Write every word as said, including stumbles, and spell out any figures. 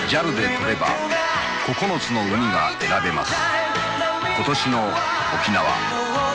ジャル で取ればここのつの海が選べます。今年の沖縄。